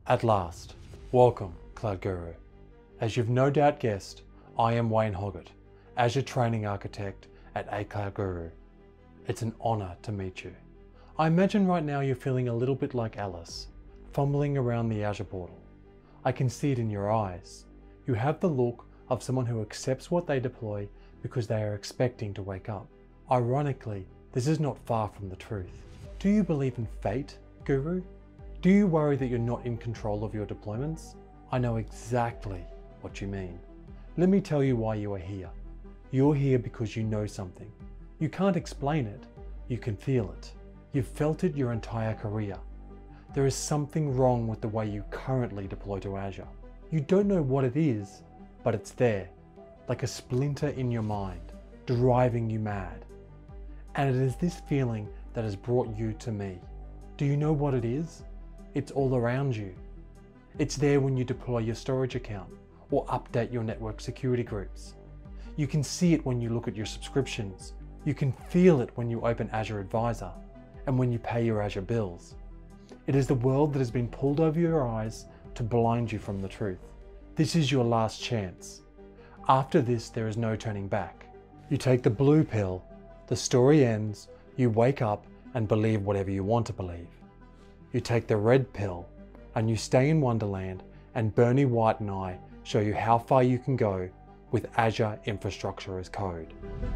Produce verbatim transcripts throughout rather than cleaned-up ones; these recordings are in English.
At last, welcome, Cloud Guru. As you've no doubt guessed, I am Wayne Hoggett, Azure Training Architect at A Cloud Guru. It's an honor to meet you. I imagine right now you're feeling a little bit like Alice, fumbling around the Azure portal. I can see it in your eyes. You have the look of someone who accepts what they deploy because they are expecting to wake up. Ironically, this is not far from the truth. Do you believe in fate, Guru? Do you worry that you're not in control of your deployments? I know exactly what you mean. Let me tell you why you are here. You're here because you know something. You can't explain it, you can feel it. You've felt it your entire career. There is something wrong with the way you currently deploy to Azure. You don't know what it is, but it's there, like a splinter in your mind, driving you mad. And it is this feeling that has brought you to me. Do you know what it is? It's all around you. It's there when you deploy your storage account or update your network security groups. You can see it when you look at your subscriptions. You can feel it when you open Azure Advisor and when you pay your Azure bills. It is the world that has been pulled over your eyes to blind you from the truth. This is your last chance. After this, there is no turning back. You take the blue pill, the story ends, you wake up and believe whatever you want to believe. You take the red pill and you stay in Wonderland, and Bernie White and I show you how far you can go with Azure Infrastructure as Code.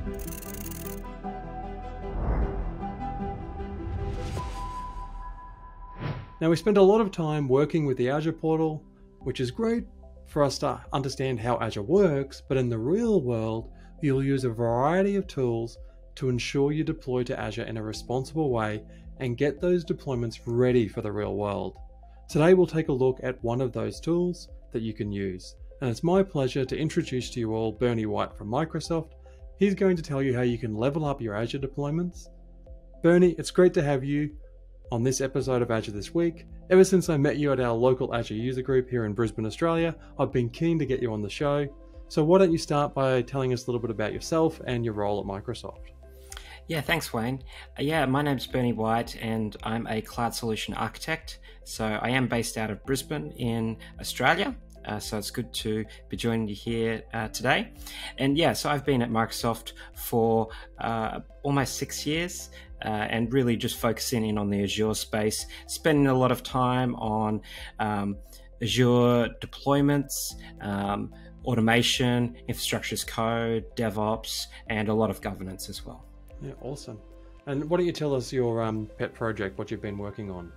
Now, we spend a lot of time working with the Azure portal, which is great for us to understand how Azure works, but in the real world, you'll use a variety of tools to ensure you deploy to Azure in a responsible way and get those deployments ready for the real world. Today, we'll take a look at one of those tools that you can use. And it's my pleasure to introduce to you all Bernie White from Microsoft. He's going to tell you how you can level up your Azure deployments. Bernie, it's great to have you on this episode of Azure This Week. Ever since I met you at our local Azure user group here in Brisbane, Australia, I've been keen to get you on the show. So why don't you start by telling us a little bit about yourself and your role at Microsoft? Yeah, thanks, Wayne. Uh, yeah, my name's Bernie White and I'm a cloud solution architect. So I am based out of Brisbane in Australia. Uh, so it's good to be joining you here uh, today. And yeah, so I've been at Microsoft for uh, almost six years uh, and really just focusing in on the Azure space, spending a lot of time on um, Azure deployments, um, automation, infrastructure as code, DevOps, and a lot of governance as well. Yeah, awesome. And why don't you tell us your um, pet project, what you've been working on?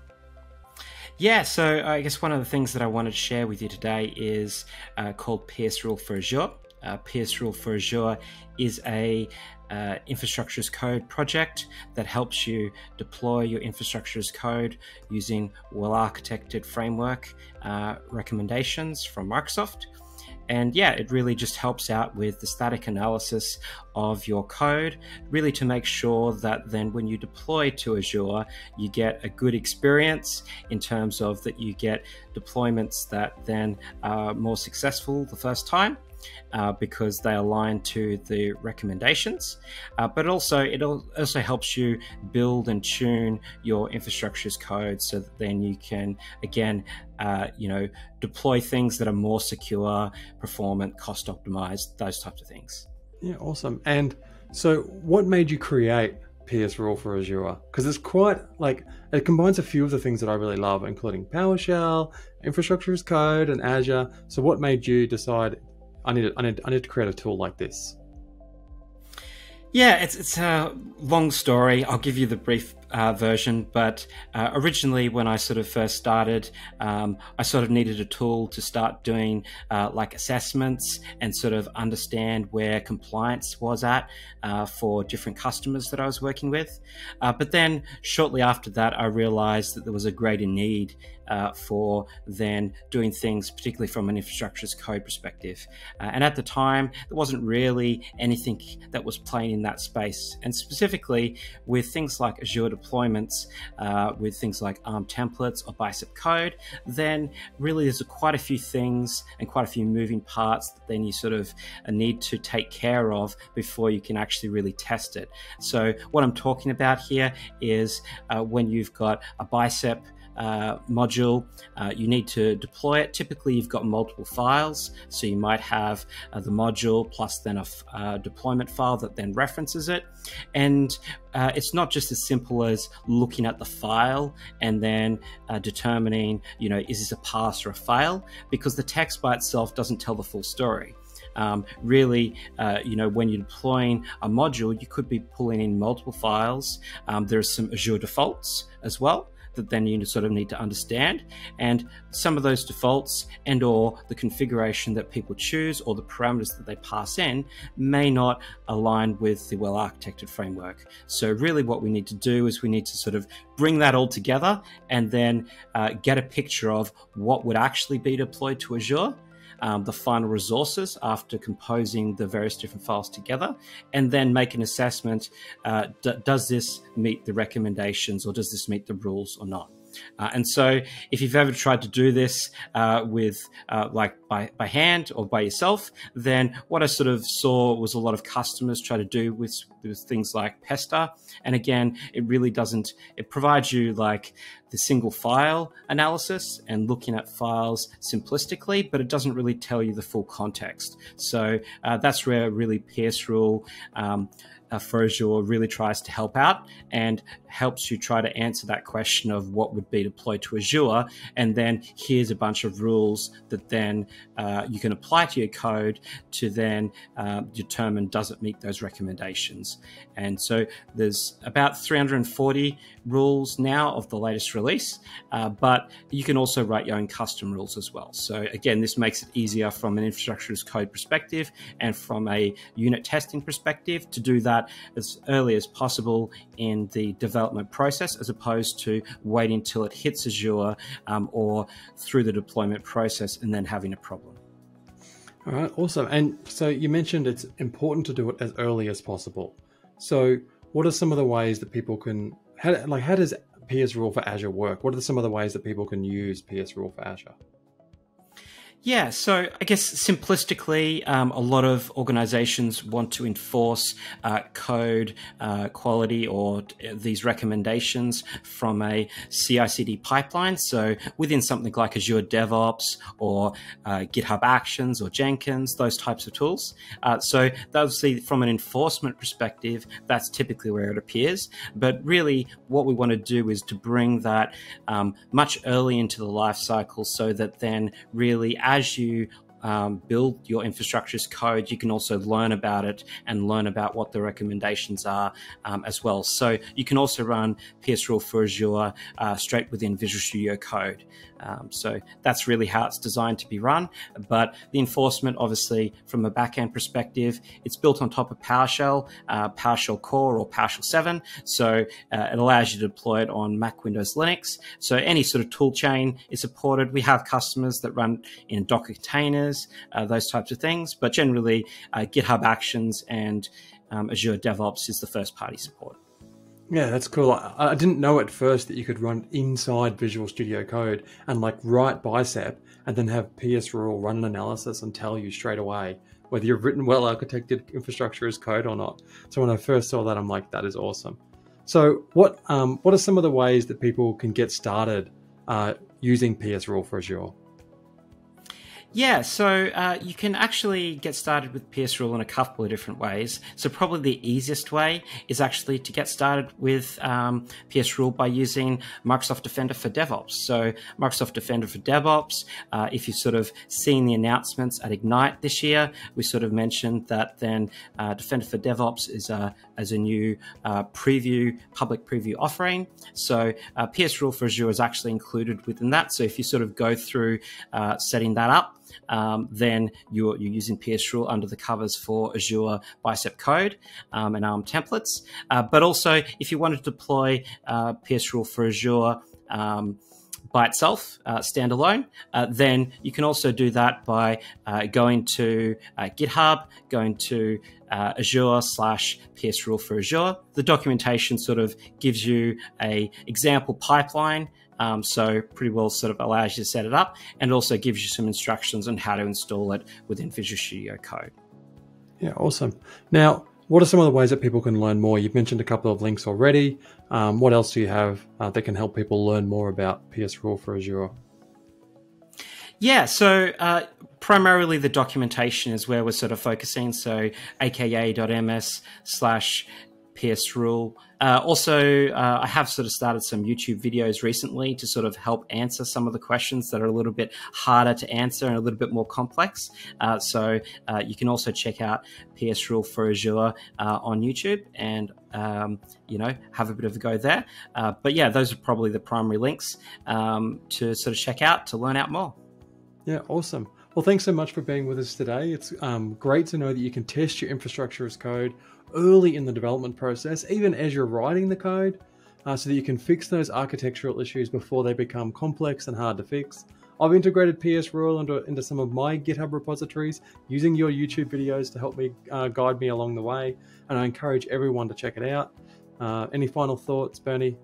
Yeah, so I guess one of the things that I wanted to share with you today is uh, called PSRule for Azure. Uh, PSRule for Azure is a uh, infrastructure as code project that helps you deploy your infrastructure as code using well-architected framework uh, recommendations from Microsoft. And yeah, it really just helps out with the static analysis of your code, really to make sure that then when you deploy to Azure, you get a good experience in terms of that you get deployments that then are more successful the first time. Uh, because they align to the recommendations, uh, but also it also helps you build and tune your infrastructure as code so that then you can again uh, you know deploy things that are more secure, performant, cost optimized, those types of things. Yeah, awesome. And so what made you create PSRule for Azure? Because it's quite like it combines a few of the things that I really love, including PowerShell, infrastructure as code, and Azure. So what made you decide I need, I need, I need to create a tool like this? Yeah, it's it's a long story. I'll give you the brief uh, version, but uh, originally when I sort of first started, um, I sort of needed a tool to start doing uh, like assessments and sort of understand where compliance was at uh, for different customers that I was working with. Uh, but then shortly after that, I realized that there was a greater need Uh, for then doing things, particularly from an infrastructure as code perspective. Uh, and at the time, there wasn't really anything that was playing in that space. And specifically with things like Azure deployments, uh, with things like ARM templates or bicep code, then really there's a, quite a few things and quite a few moving parts that then you sort of uh, need to take care of before you can actually really test it. So what I'm talking about here is uh, when you've got a bicep uh, module, uh, you need to deploy it. Typically, you've got multiple files, so you might have uh, the module plus then a uh, deployment file that then references it. And uh, it's not just as simple as looking at the file and then uh, determining, you know, is this a pass or a fail? Because the text by itself doesn't tell the full story. Um, really, uh, you know, when you're deploying a module, you could be pulling in multiple files. Um, there's some Azure defaults as well that then you sort of need to understand. And some of those defaults and or the configuration that people choose or the parameters that they pass in may not align with the well-architected framework. So really what we need to do is we need to sort of bring that all together and then uh, get a picture of what would actually be deployed to Azure, Um, the final resources after composing the various different files together, and then make an assessment. Uh, does this meet the recommendations, or does this meet the rules or not? Uh, and so if you've ever tried to do this uh, with uh, like by, by hand or by yourself, then what I sort of saw was a lot of customers try to do with, with things like Pesta. And again, it really doesn't, it provides you like the single file analysis and looking at files simplistically, but it doesn't really tell you the full context. So uh, that's where really PSRule um, Uh, for Azure really tries to help out and helps you try to answer that question of what would be deployed to Azure. And then here's a bunch of rules that then uh, you can apply to your code to then uh, determine does it meet those recommendations. And so there's about three hundred forty rules now of the latest release, uh, but you can also write your own custom rules as well. So again, this makes it easier from an infrastructure as code perspective and from a unit testing perspective to do that as early as possible in the development process, as opposed to waiting till it hits Azure um, or through the deployment process and then having a problem. All right, awesome. And so you mentioned it's important to do it as early as possible. So what are some of the ways that people can, how, like how does PSRule for Azure work? What are some of the ways that people can use PSRule for Azure? Yeah, so I guess simplistically, um, a lot of organizations want to enforce uh, code uh, quality or these recommendations from a C I C D pipeline. So within something like Azure DevOps or uh, GitHub Actions or Jenkins, those types of tools. Uh, so obviously from an enforcement perspective, that's typically where it appears. But really what we want to do is to bring that um, much early into the life cycle so that then really as you um, build your infrastructure as code, you can also learn about it and learn about what the recommendations are um, as well. So you can also run PSRule for Azure uh, straight within Visual Studio Code. Um, so that's really how it's designed to be run. But the enforcement, obviously, from a backend perspective, it's built on top of PowerShell, uh, PowerShell Core or PowerShell seven. So uh, it allows you to deploy it on Mac, Windows, Linux. So any sort of tool chain is supported. We have customers that run in Docker containers, uh, those types of things. But generally, uh, GitHub Actions and um, Azure DevOps is the first party support. Yeah, that's cool. I, I didn't know at first that you could run inside Visual Studio Code and like write bicep and then have PSRule run an analysis and tell you straight away whether you've written well-architected infrastructure as code or not. So when I first saw that, I'm like, that is awesome. So what um, what are some of the ways that people can get started uh, using PSRule for Azure? Yeah, so uh, you can actually get started with PSRule in a couple of different ways. So probably the easiest way is actually to get started with um, PSRule by using Microsoft Defender for DevOps. So Microsoft Defender for DevOps, uh, if you've sort of seen the announcements at Ignite this year, we sort of mentioned that then uh, Defender for DevOps is a, as a new uh, preview, public preview offering. So uh, PSRule for Azure is actually included within that. So if you sort of go through uh, setting that up, Um, then you're, you're using PSRule under the covers for Azure Bicep Code um, and ARM templates. Uh, but also, if you want to deploy uh, PSRule for Azure um, by itself, uh, standalone, uh, then you can also do that by uh, going to uh, GitHub, going to uh, Azure slash PSRule for Azure. The documentation sort of gives you a example pipeline. Um, so pretty well sort of allows you to set it up and also gives you some instructions on how to install it within Visual Studio Code. Yeah, awesome. Now, What are some of the ways that people can learn more? You've mentioned a couple of links already. Um, what else do you have uh, that can help people learn more about PSRule for Azure? Yeah, so uh, primarily the documentation is where we're sort of focusing. So aka.ms slash PSRule. Uh, also, uh, I have sort of started some YouTube videos recently to sort of help answer some of the questions that are a little bit harder to answer and a little bit more complex. Uh, so uh, you can also check out PSRule for Azure uh, on YouTube and um, you know, have a bit of a go there. Uh, but yeah, those are probably the primary links um, to sort of check out to learn out more. Yeah, awesome. Well, thanks so much for being with us today. It's um, great to know that you can test your infrastructure as code early in the development process, even as you're writing the code, uh, so that you can fix those architectural issues before they become complex and hard to fix. I've integrated PSRule into, into some of my GitHub repositories using your YouTube videos to help me uh, guide me along the way, and I encourage everyone to check it out. Uh, any final thoughts, Bernie?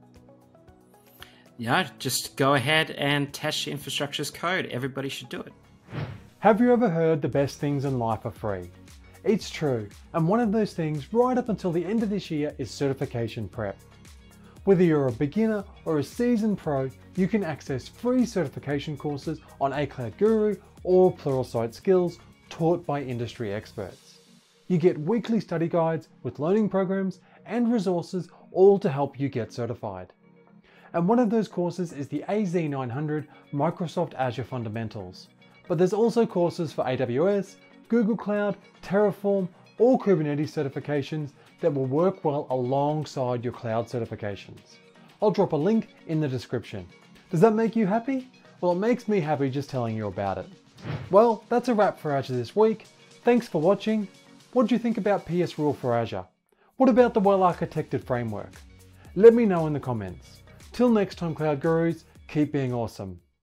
Yeah, just go ahead and test your infrastructure as code. Everybody should do it. Have you ever heard the best things in life are free? It's true, and one of those things right up until the end of this year is certification prep. Whether you're a beginner or a seasoned pro, you can access free certification courses on A Cloud Guru or Pluralsight Skills taught by industry experts. You get weekly study guides with learning programs and resources, all to help you get certified. And one of those courses is the A Z nine hundred Microsoft Azure Fundamentals. But there's also courses for A W S, Google Cloud, Terraform, or Kubernetes certifications that will work well alongside your cloud certifications. I'll drop a link in the description. Does that make you happy? Well, it makes me happy just telling you about it. Well, that's a wrap for Azure this week. Thanks for watching. What do you think about PSRule for Azure? What about the well-architected framework? Let me know in the comments. Till next time, Cloud Gurus, keep being awesome.